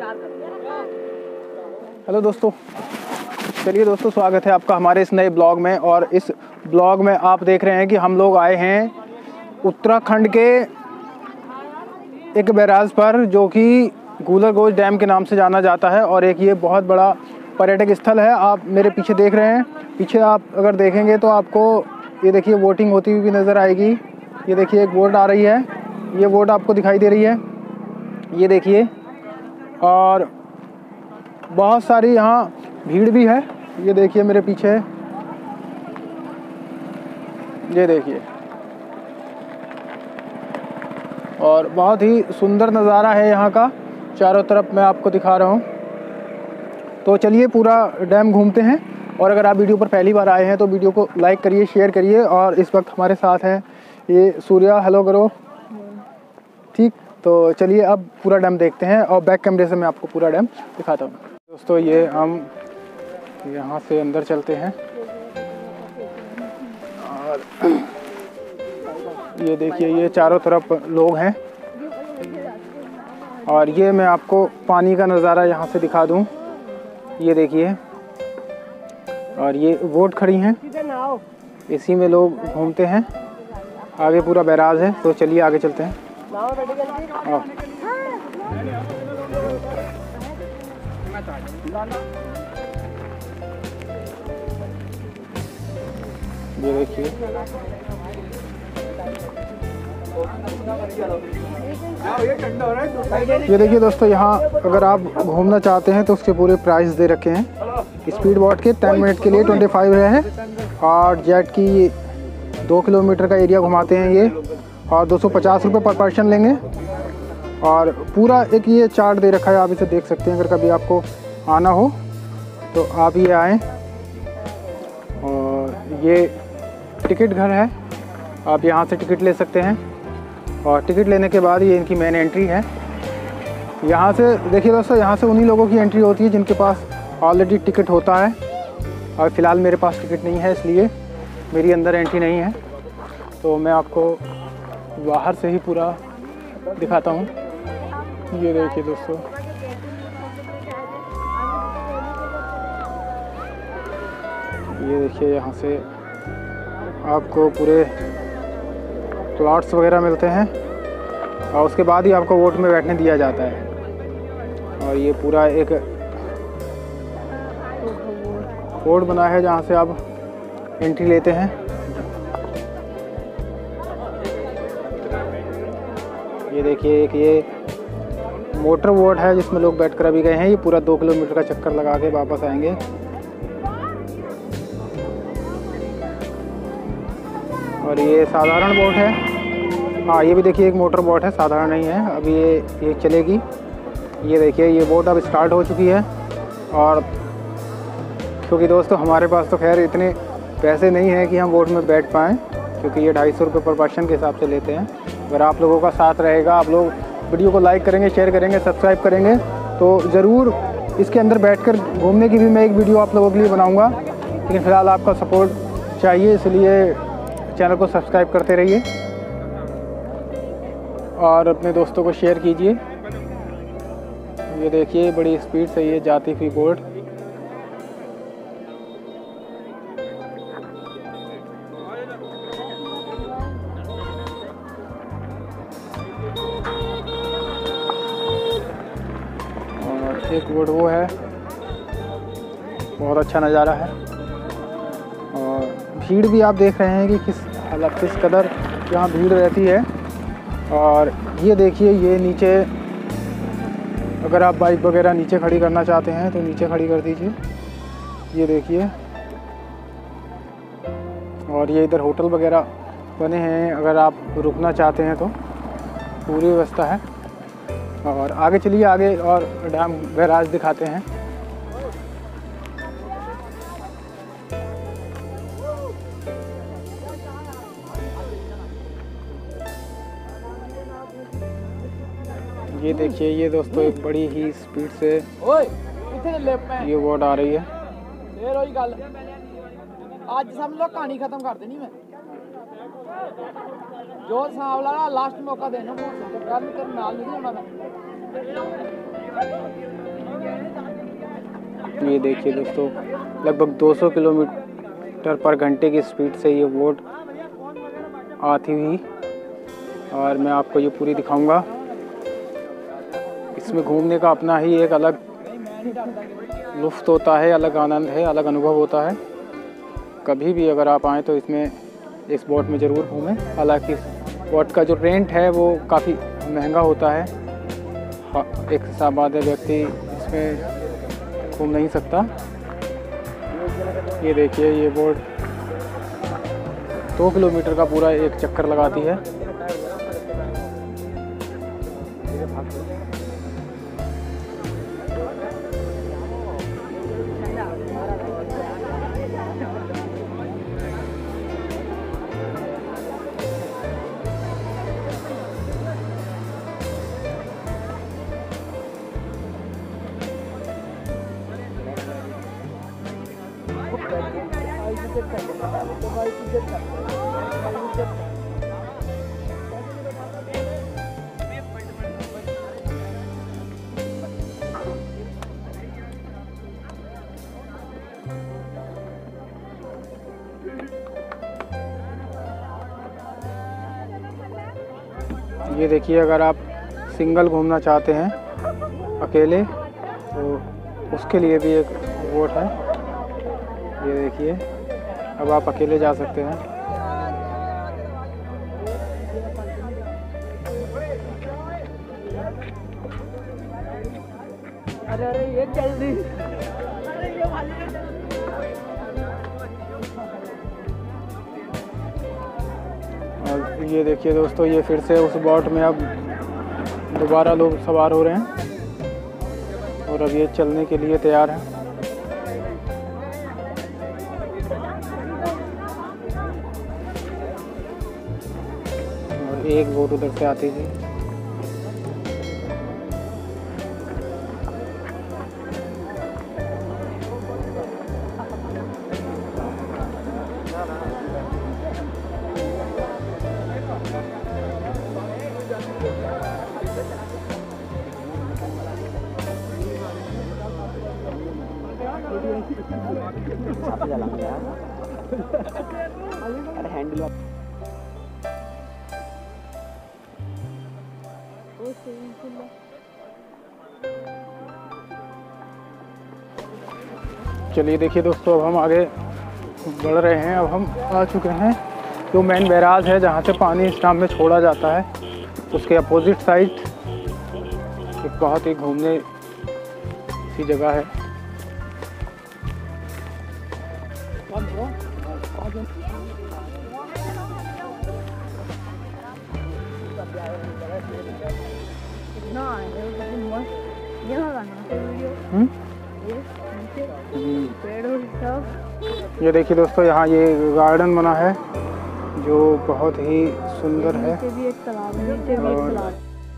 Hello दोस्तों, चलिए दोस्तों, स्वागत है आपका हमारे इस नए ब्लॉग में। और इस ब्लॉग में आप देख रहे हैं कि हम लोग आए हैं उत्तराखंड के एक बैराज पर, जो कि गूलरगोज डैम के नाम से जाना जाता है। और एक ये बहुत बड़ा पर्यटक स्थल है। आप मेरे पीछे देख रहे हैं, पीछे आप अगर देखेंगे तो आपको ये देखिए बोटिंग होती हुई भी नज़र आएगी। ये देखिए एक बोट आ रही है, ये बोट आपको दिखाई दे रही है, ये देखिए। और बहुत सारी यहाँ भीड़ भी है, ये देखिए मेरे पीछे, ये देखिए। और बहुत ही सुंदर नज़ारा है यहाँ का, चारों तरफ मैं आपको दिखा रहा हूँ। तो चलिए पूरा डैम घूमते हैं। और अगर आप वीडियो पर पहली बार आए हैं तो वीडियो को लाइक करिए, शेयर करिए। और इस वक्त हमारे साथ हैं ये सूर्या, हेलो करो, ठीक। तो चलिए अब पूरा डैम देखते हैं और बैक कैमरे से मैं आपको पूरा डैम दिखाता हूँ। दोस्तों ये हम यहाँ से अंदर चलते हैं और ये देखिए ये चारों तरफ लोग हैं। और ये मैं आपको पानी का नज़ारा यहाँ से दिखा दूँ, ये देखिए। और ये बोट खड़ी हैं, इसी में लोग घूमते हैं। आगे पूरा बैराज है, तो चलिए आगे चलते हैं। ये देखिए, ये देखिए दोस्तों, यहाँ अगर आप घूमना चाहते हैं तो उसके पूरे प्राइस दे रखे हैं। स्पीड बोट के 10 मिनट के लिए 25 है, और जेट की 2 किलोमीटर का एरिया घुमाते हैं ये, और 250 रुपये पर पर्सन लेंगे। और पूरा एक ये चार्ट दे रखा है, आप इसे देख सकते हैं। अगर कभी आपको आना हो तो आप ये आएँ। और ये टिकट घर है, आप यहाँ से टिकट ले सकते हैं। और टिकट लेने के बाद ये इनकी मेन एंट्री है। यहाँ से देखिए दोस्तों, यहाँ से उन्हीं लोगों की एंट्री होती है जिनके पास ऑलरेडी टिकट होता है। और फ़िलहाल मेरे पास टिकट नहीं है, इसलिए मेरी अंदर एंट्री नहीं है। तो मैं आपको बाहर से ही पूरा दिखाता हूँ। ये देखिए दोस्तों, ये देखिए, यहाँ से आपको पूरे प्लॉट्स वगैरह मिलते हैं, और उसके बाद ही आपको बोट में बैठने दिया जाता है। और ये पूरा एक रोड बना है जहाँ से आप एंट्री लेते हैं। ये देखिए एक ये मोटर बोट है जिसमें लोग बैठकर अभी गए हैं। ये पूरा 2 किलोमीटर का चक्कर लगा के वापस आएंगे। और ये साधारण बोट है, हाँ ये भी देखिए एक मोटर बोट है, साधारण नहीं है। अभी ये चलेगी। ये देखिए ये बोट अब स्टार्ट हो चुकी है। और क्योंकि दोस्तों हमारे पास तो खैर इतने पैसे नहीं हैं कि हम बोट में बैठ पाएँ, क्योंकि ये 250 रुपये पर पर्सन के हिसाब से लेते हैं। अगर आप लोगों का साथ रहेगा, आप लोग वीडियो को लाइक करेंगे, शेयर करेंगे, सब्सक्राइब करेंगे, तो ज़रूर इसके अंदर बैठकर घूमने की भी मैं एक वीडियो आप लोगों के लिए बनाऊंगा। लेकिन फ़िलहाल आपका सपोर्ट चाहिए, इसलिए चैनल को सब्सक्राइब करते रहिए और अपने दोस्तों को शेयर कीजिए। ये देखिए बड़ी स्पीड से ये जाती हुई बोट। एक बोट वो है, बहुत अच्छा नज़ारा है। और भीड़ भी आप देख रहे हैं कि किस कदर यहाँ भीड़ रहती है। और ये देखिए ये नीचे, अगर आप बाइक वगैरह नीचे खड़ी करना चाहते हैं तो नीचे खड़ी कर दीजिए, ये देखिए। और ये इधर होटल वगैरह बने हैं, अगर आप रुकना चाहते हैं तो पूरी व्यवस्था है। और आगे चलिए, आगे और डैम बैराज दिखाते हैं। ये देखिए ये दोस्तों एक बड़ी ही स्पीड से ये बोट आ रही है। आज सब लोग कहानी खत्म कर देनी मैं। जो सांवला ना लास्ट मौका देना जब गल कर नाल नहीं होना। ये देखिए दोस्तों, लगभग 200 किलोमीटर पर घंटे की स्पीड से ये बोट आती हुई, और मैं आपको ये पूरी दिखाऊंगा। इसमें घूमने का अपना ही एक अलग लुफ्त होता है, अलग आनंद है, अलग अनुभव होता है। कभी भी अगर आप आएँ तो इसमें इस बोट में ज़रूर घूमें। हालांकि इस बोट का जो रेंट है वो काफ़ी महंगा होता है। एक सामान्य व्यक्ति इसमें घूम नहीं सकता। ये देखिए, ये बोट 2 किलोमीटर का पूरा एक चक्कर लगाती है। ये देखिए, अगर आप सिंगल घूमना चाहते हैं अकेले, तो उसके लिए भी एक बोट है। ये देखिए, अब आप अकेले जा सकते हैं। अरे ये चल रही। और ये देखिए दोस्तों, ये फिर से उस बोट में अब दोबारा लोग सवार हो रहे हैं और अब ये चलने के लिए तैयार हैं। और एक बोट उधर से आती थी। अरे हैंडल चलिए देखिए दोस्तों, अब हम आगे बढ़ रहे हैं। अब हम आ चुके हैं जो मेन बैराज है, जहाँ से पानी इस टाइम में छोड़ा जाता है, उसके अपोजिट साइड एक बहुत ही घूमने की जगह है। ये देखिए दोस्तों, यहाँ ये गार्डन बना है जो बहुत ही सुंदर है। और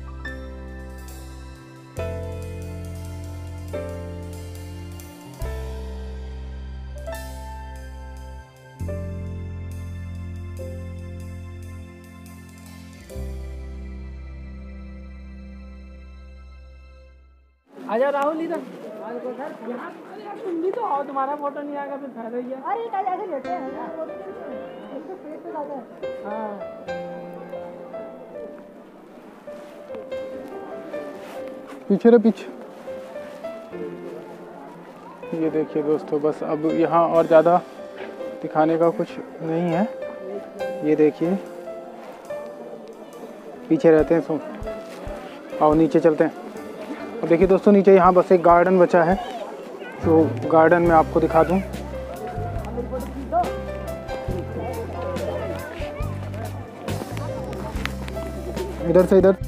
आजा राहुल इधर। तुम भी तो आओ, तुम्हारा फोटो नहीं आएगा फिर फायदा ही है। अरे कल ऐसे लेते हैं हाँ। पीछे रे पीछे। ये देखिए दोस्तों, बस अब यहाँ और ज़्यादा दिखाने का कुछ नहीं है। ये देखिए, पीछे रहते हैं सो। आओ नीचे चलते हैं। अब देखिए दोस्तों, नीचे यहाँ बस एक गार्डन बचा है, तो गार्डन में आपको दिखा दूँ। इधर से इधर।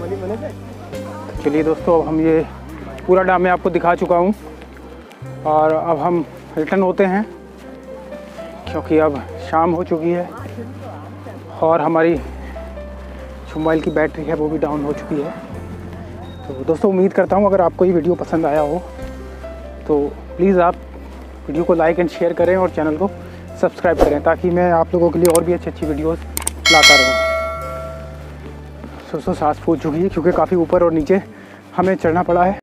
चलिए दोस्तों, अब हम ये पूरा डैम मैं आपको दिखा चुका हूँ और अब हम रिटर्न होते हैं क्योंकि अब शाम हो चुकी है और हमारी जो मोबाइल की बैटरी है वो भी डाउन हो चुकी है। तो दोस्तों उम्मीद करता हूँ अगर आपको ये वीडियो पसंद आया हो तो प्लीज़ आप वीडियो को लाइक एंड शेयर करें और चैनल को सब्सक्राइब करें ताकि मैं आप लोगों के लिए और भी अच्छी वीडियोस लाता रहूँ। दोस्तों सांस फूल चुकी है क्योंकि काफ़ी ऊपर और नीचे हमें चढ़ना पड़ा है।